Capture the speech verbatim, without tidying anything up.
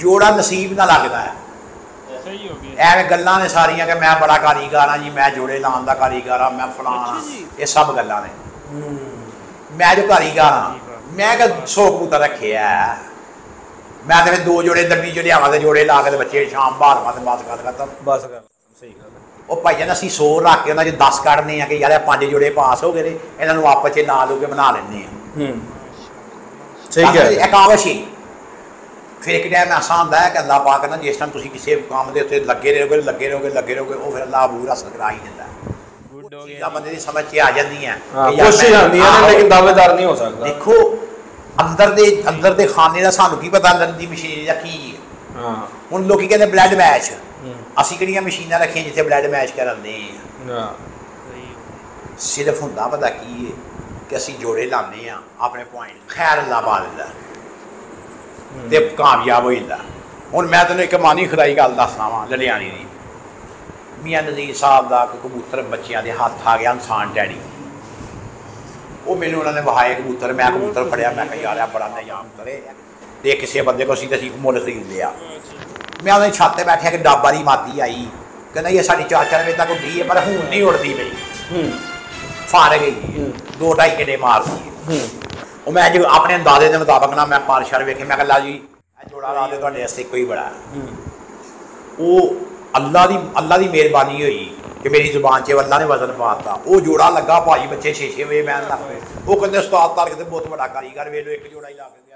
जोड़ा नसीब ना लगता है ਐਵੇਂ ਗੱਲਾਂ ਨੇ ਸਾਰੀਆਂ ਕਿ ਮੈਂ ਬੜਾ ਕਾਰੀਗਰ ਹਾਂ ਜੀ ਮੈਂ ਜੋੜੇ ਲਾਉਣ ਦਾ ਕਾਰੀਗਰ ਹਾਂ ਮੈਂ ਫਲਾਣਾ ਇਹ ਸਭ ਗੱਲਾਂ ਨੇ ਮੈਂ ਜੋ ਕਾਰੀਗਰ ਹਾਂ ਮੈਂ ਕਿ ਸੌ ਕਬੂਤਰ ਰੱਖਿਆ ਮੈਂ ਤੇ ਦੋ ਜੋੜੇ ਦੰਦੀ ਜੋ ਲਿਆਵਾਂ ਤੇ ਜੋੜੇ ਲਾ ਕੇ ਬੱਚੇ ਸ਼ਾਮ ਬਾਹਰ ਤੇ ਬਾਤ ਕਰ ਖਤਮ ਬਸ ਗੱਲ ਸਹੀ ਗੱਲ ਉਹ ਭਾਈ ਜਾਨ ਅਸੀਂ ਸੌ ਰੱਖ ਕੇ ਉਹਨਾਂ 'ਚ ਦਸ ਕੱਢਨੇ ਆ ਕਿ ਯਾਰ ਪੰਜ ਜੋੜੇ ਪਾਸ ਹੋ ਗਏ ਨੇ ਇਹਨਾਂ ਨੂੰ ਆਪਸ 'ਚ ਲਾ ਲੂ ਕੇ ਬਣਾ ਲੈਂਦੇ ਆ ਸਹੀ ਗੱਲ ਇਕਾਵਸ਼ ਹੀ फिर एक टाइम ऐसा होंगे कि अल्लाह पाक ना जिस टाइम तुम किसी काम के उत्ते लगे रहोगे लगे रहोगे लगे रहोगे वो फिर अल्लाह अबूर हासिल करा ही देता है बंदे की समझ च आ जाती है कोशिश आती है लेकिन दावेदार नहीं हो सकता देखो अंदर दे अंदर दे खाने का सानू की पता अंदर दी मशीन या की है हुण लोग कहते ब्लड मैच असीं किहड़ियां मशीनां रखियां जिथे ब्लड मैच करांदे आ सिर्फ हुंदा पता की है कि असीं जोड़े लाने आ अपने पॉइंट खैर अल्लाह पा दिंदा ते कामयाब हो जाता हूँ मैं तेन एक मानी खुदाई गल दसना वा ललियानी की मियाँ नज़ीर साहब का कबूतर बच्चों के हथ आ गया इंसान डैडी वो मैंने उन्होंने वहाए कबूतर मैं कबूतर फड़िया मैं यार बड़ा निजाम करे तो किसी बंदे को असी मुल खरीद लिया मैं उन्होंने छत पर बैठा कि डाबा की मादी आई कहना ये साड़ी चार चार बजे तक उड़ी है पर हूँ नहीं उड़ती पई फार गई दो ढाई घंटे मार दी ਉਹ ਮੈਂ ਜੋ ਆਪਣੇ ਅੰਦਾਜ਼ੇ ਦੇ ਮੁਤਾਬਕ ਨਾ ਮੈਂ ਪਾਰ ਸ਼ਰ ਵੇਖੇ ਮੈਂ ਕਹਿੰਦਾ ਜੀ ਇਹ ਜੋੜਾ ਲਾ ਦੇ ਤੁਹਾਡੇ ਵਾਸਤੇ ਕੋਈ ਬੜਾ ਉਹ ਅੱਲਾ ਦੀ ਅੱਲਾ ਦੀ ਮਿਹਰਬਾਨੀ ਹੋਈ ਕਿ ਮੇਰੀ ਜ਼ੁਬਾਨ 'ਚ ਅੱਲਾ ਨੇ ਵਜ਼ਨ ਪਾਤਾ ਉਹ ਜੋੜਾ ਲੱਗਾ ਭਾਜੀ ਬੱਚੇ ਛੇ ਛੇ ਵਜੇ ਮੈਂ ਲੱਗ ਪਏ ਉਹ ਕਹਿੰਦੇ ਉਸਤਾਦ ਤਾਰ ਕਿਤੇ ਬਹੁਤ ਵੱਡਾ ਕਾਰੀਗਰ ਵੇਖ ਲਓ ਇੱਕ ਜੋੜਾ ਹੀ ਲਾ ਕੇ